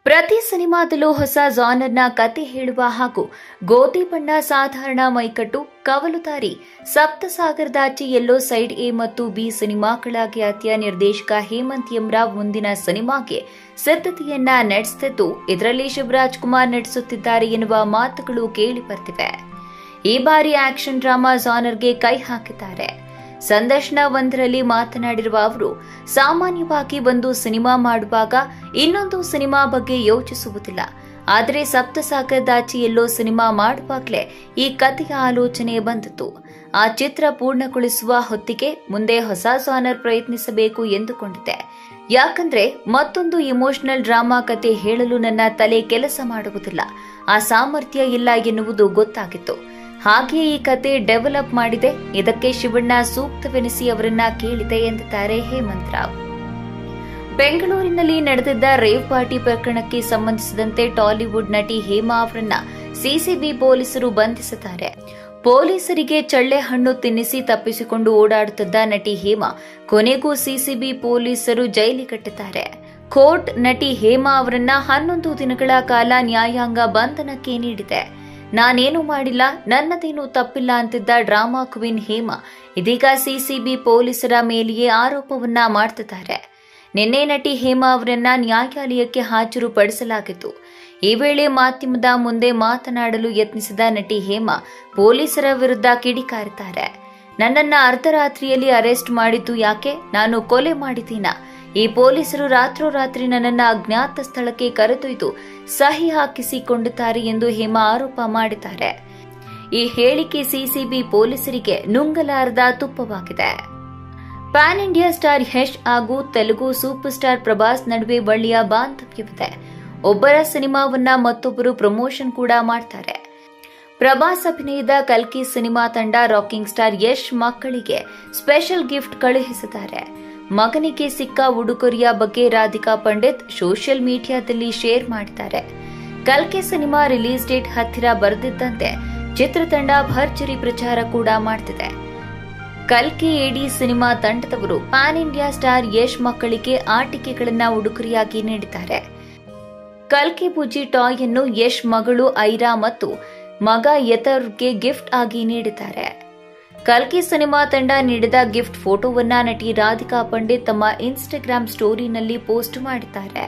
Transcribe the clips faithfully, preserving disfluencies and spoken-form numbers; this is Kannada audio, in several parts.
ಪ್ರತಿ ಸಿನಿಮಾದಲ್ಲೂ ಹೊಸ ಜಾನರ್ನ ಕತೆ ಹೇಳುವ ಹಾಗೂ ಗೋಧಿ ಬಣ್ಣ ಸಾಧಾರಣ ಮೈಕಟ್ಟು ಕವಲುದಾರಿ ಸಪ್ತಸಾಗರದಾಚೆ ಎಲ್ಲೋ ಸೈಡ್ ಎ ಮತ್ತು ಬಿ ಸಿನಿಮಾಗಳ ಖ್ಯಾತಿಯ ನಿರ್ದೇಶಕ ಹೇಮಂತ್ ಎಂ ರಾವ್ ಮುಂದಿನ ಸಿನಿಮಾಗೆ ಸಿದ್ಧತೆಯನ್ನ ನಡೆಸುತ್ತಿದ್ದು ಇದರಲ್ಲಿ ಶಿವರಾಜ್ ಕುಮಾರ್ ನಟಿಸುತ್ತಿದ್ದಾರೆ ಎನ್ನುವ ಮಾತುಗಳು ಕೇಳಿ ಬರ್ತಿವೆ. ಈ ಬಾರಿ ಆಕ್ಷನ್ ಡ್ರಾಮಾ ಜಾನರ್ಗೆ ಕೈ ಹಾಕಿದ್ದಾರೆ. ಸಂದರ್ಶನ ಒಂದರಲ್ಲಿ ಮಾತನಾಡಿರುವ ಅವರು, ಸಾಮಾನ್ಯವಾಗಿ ಒಂದು ಸಿನಿಮಾ ಮಾಡುವಾಗ ಇನ್ನೊಂದು ಸಿನಿಮಾ ಬಗ್ಗೆ ಯೋಚಿಸುವುದಿಲ್ಲ. ಆದರೆ ಸಪ್ತಸಾಗರದಾಚೆ ಎಲ್ಲೋ ಸಿನಿಮಾ ಮಾಡುವಾಗಲೇ ಈ ಕಥೆಯ ಆಲೋಚನೆ ಬಂದಿತು. ಆ ಚಿತ್ರ ಪೂರ್ಣಗೊಳಿಸುವ ಹೊತ್ತಿಗೆ ಮುಂದೆ ಹೊಸ ಜಾನರ್ ಪ್ರಯತ್ನಿಸಬೇಕು ಎಂದುಕೊಂಡಿದ್ದೆ. ಯಾಕಂದ್ರೆ ಮತ್ತೊಂದು ಇಮೋಷನಲ್ ಡ್ರಾಮಾ ಕತೆ ಹೇಳಲು ನನ್ನ ತಲೆ ಕೆಲಸ ಮಾಡುವುದಿಲ್ಲ. ಆ ಸಾಮರ್ಥ್ಯ ಇಲ್ಲ ಎನ್ನುವುದು ಗೊತ್ತಾಗಿತ್ತು. ಹಾಗೆಯೇ ಈ ಕತೆ ಡೆವಲಪ್ ಮಾಡಿದೆ. ಇದಕ್ಕೆ ಶಿವಣ್ಣ ಸೂಕ್ತವೆನಿಸಿ ಅವರನ್ನ ಕೇಳಿದೆ ಎಂದಿದ್ದಾರೆ ಹೇಮಂತ್ ರಾವ್. ಬೆಂಗಳೂರಿನಲ್ಲಿ ನಡೆದಿದ್ದ ರೇವ್ ಪಾರ್ಟಿ ಪ್ರಕರಣಕ್ಕೆ ಸಂಬಂಧಿಸಿದಂತೆ ಟಾಲಿವುಡ್ ನಟಿ ಹೇಮಾ ಅವರನ್ನ ಸಿಸಿಬಿ ಪೊಲೀಸರು ಬಂಧಿಸಿದ್ದಾರೆ. ಪೊಲೀಸರಿಗೆ ಚಳ್ಳೆ ಹಣ್ಣು ತಿನ್ನಿಸಿ ತಪ್ಪಿಸಿಕೊಂಡು ಓಡಾಡುತ್ತಿದ್ದ ನಟಿ ಹೇಮಾ ಕೊನೆಗೂ ಸಿಸಿಬಿ ಪೊಲೀಸರು ಜೈಲಿಗಟ್ಟಿದ್ದಾರೆ. ಕೋರ್ಟ್ ನಟಿ ಹೇಮಾ ಅವರನ್ನ ಹನ್ನೊಂದು ದಿನಗಳ ಕಾಲ ನ್ಯಾಯಾಂಗ ಬಂಧನಕ್ಕೆ ನೀಡಿದೆ. ನಾನೇನು ಮಾಡಿಲ್ಲ, ನನ್ನದೇನೂ ತಪ್ಪಿಲ್ಲ ಅಂತಿದ್ದ ಡ್ರಾಮಾ ಕ್ವೀನ್ ಹೇಮಾ ಇದೀಗ ಸಿಸಿಬಿ ಪೊಲೀಸರ ಮೇಲೆಯೇ ಆರೋಪವನ್ನ ಮಾಡ್ತಿದ್ದಾರೆ. ನಿನ್ನೆ ನಟಿ ಹೇಮಾ ಅವರನ್ನ ನ್ಯಾಯಾಲಯಕ್ಕೆ ಹಾಜರುಪಡಿಸಲಾಗಿತ್ತು. ಈ ವೇಳೆ ಮಾಧ್ಯಮದ ಮುಂದೆ ಮಾತನಾಡಲು ಯತ್ನಿಸಿದ ನಟಿ ಹೇಮಾ ಪೊಲೀಸರ ವಿರುದ್ಧ ಕಿಡಿಕಾರಿದ್ದಾರೆ. ನನ್ನನ್ನ ಅರ್ಧರಾತ್ರಿಯಲ್ಲಿ ಅರೆಸ್ಟ್ ಮಾಡಿದ್ದು ಯಾಕೆ? ನಾನು ಕೊಲೆ ಮಾಡಿದ್ದೀನಾ? ಈ ಪೊಲೀಸರು ರಾತ್ರೋರಾತ್ರಿ ನನ್ನನ್ನು ಅಜ್ಞಾತ ಸ್ಥಳಕ್ಕೆ ಕರೆದೊಯ್ದು ಸಹಿ ಹಾಕಿಸಿಕೊಂಡಿದ್ದಾರೆ ಎಂದು ಹೇಮಾ ಆರೋಪ ಮಾಡಿದ್ದಾರೆ. ಈ ಹೇಳಿಕೆ ಸಿಸಿಬಿ ಪೊಲೀಸರಿಗೆ ನುಂಗಲಾರದ ತುಪ್ಪವಾಗಿದೆ. ಪ್ಯಾನ್ ಇಂಡಿಯಾ ಸ್ಟಾರ್ ಯಶ್ ಹಾಗೂ ತೆಲುಗು ಸೂಪರ್ ಸ್ಟಾರ್ ಪ್ರಭಾಸ್ ನಡುವೆ ಒಳ್ಳೆಯ ಬಾಂಧವ್ಯವಿದೆ. ಒಬ್ಬರ ಸಿನಿಮಾವನ್ನ ಮತ್ತೊಬ್ಬರು ಪ್ರಮೋಷನ್ ಕೂಡ ಮಾಡ್ತಾರೆ. ಪ್ರಭಾಸ್ ಅಭಿನಯದ ಕಲ್ಕಿ ಸಿನಿಮಾ ತಂಡ ರಾಕಿಂಗ್ ಸ್ಟಾರ್ ಯಶ್ ಮಕ್ಕಳಿಗೆ ಸ್ಪೆಷಲ್ ಗಿಫ್ಟ್ ಕಳುಹಿಸಿದ್ದಾರೆ. ಮಗನಿಗೆ ಸಿಕ್ಕ ಉಡುಗೊರೆಯ ಬಗ್ಗೆ ರಾಧಿಕಾ ಪಂಡಿತ್ ಸೋಷಿಯಲ್ ಮೀಡಿಯಾದಲ್ಲಿ ಶೇರ್ ಮಾಡಿದ್ದಾರೆ. ಕಲ್ಕಿ ಸಿನಿಮಾ ರಿಲೀಸ್ ಡೇಟ್ ಹತ್ತಿರ ಬರೆದಿದ್ದಂತೆ ಚಿತ್ರತಂಡ ಭರ್ಜರಿ ಪ್ರಚಾರ ಕೂಡ ಮಾಡುತ್ತಿದೆ. ಕಲ್ಕಿ ಎಡಿ ಸಿನಿಮಾ ತಂಡದವರು ಪ್ಯಾನ್ ಇಂಡಿಯಾ ಸ್ಟಾರ್ ಯಶ್ ಮಕ್ಕಳಿಗೆ ಆಟಿಕೆಗಳನ್ನು ಉಡುಗೊರೆಯಾಗಿ ನೀಡಿದ್ದಾರೆ. ಕಲ್ಕಿ ಬುಜ್ಜಿ ಟಾಯ್ ಅನ್ನು ಯಶ್ ಮಗಳು ಐರಾ ಮತ್ತು ಮಗ ಯತರ್ಗೆ ಗಿಫ್ಟ್ ಆಗಿ ನೀಡಿದ್ದಾರೆ. ಕಲ್ಕಿ ಸಿನಿಮಾ ತಂಡ ನೀಡಿದ ಗಿಫ್ಟ್ ಫೋಟೋವನ್ನ ನಟಿ ರಾಧಿಕಾ ಪಂಡಿತ್ ತಮ್ಮ ಇನ್ಸ್ಟಾಗ್ರಾಮ್ ಸ್ಟೋರಿನಲ್ಲಿ ಪೋಸ್ಟ್ ಮಾಡಿದ್ದಾರೆ.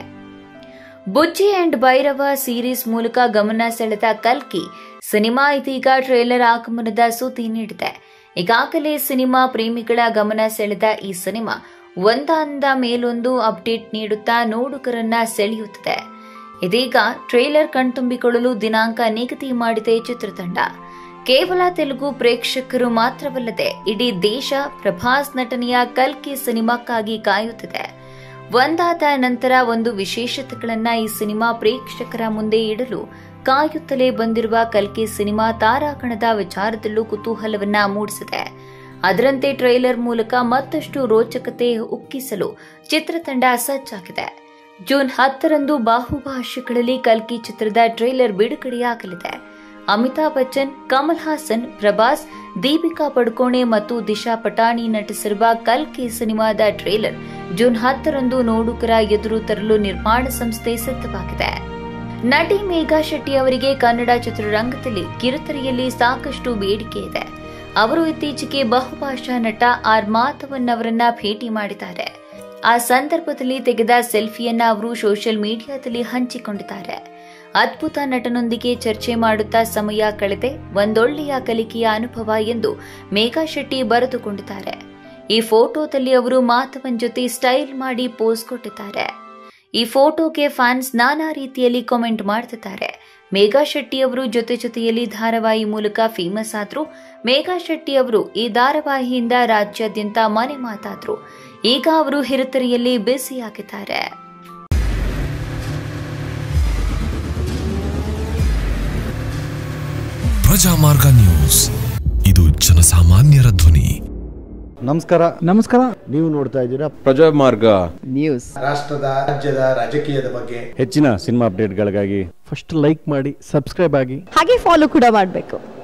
ಬುಜ್ಜಿ ಅಂಡ್ ಭೈರವ ಸೀರೀಸ್ ಮೂಲಕ ಗಮನ ಸೆಳೆದ ಕಲ್ಕಿ ಸಿನಿಮಾ ಇದೀಗ ಟ್ರೇಲರ್ ಆಗಮನದ ಸುದ್ದಿ ನೀಡಿದೆ. ಈಗಾಗಲೇ ಸಿನಿಮಾ ಪ್ರೇಮಿಗಳ ಗಮನ ಸೆಳೆದ ಈ ಸಿನಿಮಾ ಒಂದಾದ ಮೇಲೊಂದು ಅಪ್ಡೇಟ್ ನೀಡುತ್ತಾ ನೋಡುಗರನ್ನ ಸೆಳೆಯುತ್ತಿದೆ. ಇದೀಗ ಟ್ರೇಲರ್ ಕಣ್ತುಂಬಿಕೊಳ್ಳಲು ದಿನಾಂಕ ನಿಗದಿ ಮಾಡಿದೆ ಚಿತ್ರತಂಡ. ಕೇವಲ ತೆಲುಗು ಪ್ರೇಕ್ಷಕರು ಮಾತ್ರವಲ್ಲದೆ ಇಡೀ ದೇಶ ಪ್ರಭಾಸ್ ನಟನೆಯ ಕಲ್ಕಿ ಸಿನಿಮಾಕ್ಕಾಗಿ ಕಾಯುತ್ತಿದೆ. ಒಂದಾದ ನಂತರ ಒಂದು ವಿಶೇಷತೆಗಳನ್ನ ಈ ಸಿನಿಮಾ ಪ್ರೇಕ್ಷಕರ ಮುಂದೆ ಇಡಲು ಕಾಯುತ್ತಲೇ ಬಂದಿರುವ ಕಲ್ಕಿ ಸಿನಿಮಾ ತಾರಾಗಣದ ವಿಚಾರದಲ್ಲೂ ಕುತೂಹಲವನ್ನ ಮೂಡಿಸಿದೆ. ಅದರಂತೆ ಟ್ರೈಲರ್ ಮೂಲಕ ಮತ್ತಷ್ಟು ರೋಚಕತೆ ಉಕ್ಕಿಸಲು ಚಿತ್ರತಂಡ ಸಜ್ಜಾಗಿದೆ. ಜೂನ್ ಹತ್ತರಂದು ಬಾಹುಭಾಷೆಗಳಲ್ಲಿ ಕಲ್ಕಿ ಚಿತ್ರದ ಟ್ರೈಲರ್ ಬಿಡುಗಡೆಯಾಗಲಿದೆ. ಅಮಿತಾಬ್ ಬಚ್ಚನ್, ಕಮಲ್ ಹಾಸನ್, ಪ್ರಭಾಸ್, ದೀಪಿಕಾ ಪಡುಕೋಣೆ ಮತ್ತು ದಿಶಾ ಪಟಾಣಿ ನಟಿಸಿರುವ ಕಲ್ಕಿ ಸಿನಿಮಾದ ಟ್ರೇಲರ್ ಜೂನ್ ಹತ್ತರಂದು ನೋಡುಗರ ಎದುರು ತರಲು ನಿರ್ಮಾಣ ಸಂಸ್ಥೆ ಸಿದ್ಧವಾಗಿದೆ. ನಟಿ ಮೇಘಾ ಶೆಟ್ಟಿ ಅವರಿಗೆ ಕನ್ನಡ ಚಿತ್ರರಂಗದಲ್ಲಿ ಕಿರುತೆರೆಯಲ್ಲಿ ಸಾಕಷ್ಟು ಬೇಡಿಕೆ ಇದೆ. ಅವರು ಇತ್ತೀಚೆಗೆ ಬಹುಭಾಷಾ ನಟ ಆರ್ ಮಾಧವನ್ ಅವರನ್ನ ಭೇಟಿ ಮಾಡಿದ್ದಾರೆ. ಆ ಸಂದರ್ಭದಲ್ಲಿ ತೆಗೆದ ಸೆಲ್ಫಿಯನ್ನ ಅವರು ಸೋಷಿಯಲ್ ಮೀಡಿಯಾದಲ್ಲಿ ಹಂಚಿಕೊಂಡಿದ್ದಾರೆ. ಅದ್ಭುತ ನಟನೊಂದಿಗೆ ಚರ್ಚೆ ಮಾಡುತ್ತಾ ಸಮಯ ಕಳೆದೆ, ಒಂದೊಳ್ಳೆಯ ಕಲಿಕೆಯ ಅನುಭವ ಎಂದು ಮೇಘಾ ಶೆಟ್ಟಿ ಬರೆದುಕೊಂಡಿದ್ದಾರೆ. ಈ ಫೋಟೋದಲ್ಲಿ ಅವರು ಮಾಧವನ್ ಜೊತೆ ಸ್ಟೈಲ್ ಮಾಡಿ ಪೋಸ್ ಕೊಟ್ಟಿದ್ದಾರೆ. ಈ ಫೋಟೋಗೆ ಫ್ಯಾನ್ಸ್ ನಾನಾ ರೀತಿಯಲ್ಲಿ ಕಾಮೆಂಟ್ ಮಾಡ್ತಿದ್ದಾರೆ. ಮೇಘಾ ಶೆಟ್ಟಿ ಅವರು ಜೊತೆ ಜೊತೆಯಲ್ಲಿ ಧಾರಾವಾಹಿ ಮೂಲಕ ಫೇಮಸ್ ಆದ್ರು. ಮೇಘಾ ಶೆಟ್ಟಿ ಅವರು ಈ ಧಾರಾವಾಹಿಯಿಂದ ರಾಜ್ಯಾದ್ಯಂತ ಮನೆ ಮಾತಾದ್ರು. ಈಗ ಅವರು ಹಿರಿತೆರೆಯಲ್ಲಿ ಬ್ಯುಸಿಯಾಗಿದ್ದಾರೆ. ಪ್ರಜಾಮಾರ್ಗ ನ್ಯೂಸ್, ಇದು ಜನಸಾಮಾನ್ಯರ ಧ್ವನಿ. ನಮಸ್ಕಾರ ನಮಸ್ಕಾರ ನೀವು ನೋಡ್ತಾ ಇದ್ದೀರಾ ಪ್ರಜಾಮಾರ್ಗ ನ್ಯೂಸ್. ರಾಷ್ಟ್ರದ ರಾಜ್ಯದ ರಾಜಕೀಯದ ಬಗ್ಗೆ ಹೆಚ್ಚಿನ ಸಿನಿಮಾ ಅಪ್ಡೇಟ್ಗಳಿಗಾಗಿ ಫಸ್ಟ್ ಲೈಕ್ ಮಾಡಿ, ಸಬ್ಸ್ಕ್ರೈಬ್ ಆಗಿ, ಹಾಗೆ ಫಾಲೋ ಕೂಡ ಮಾಡಬೇಕು.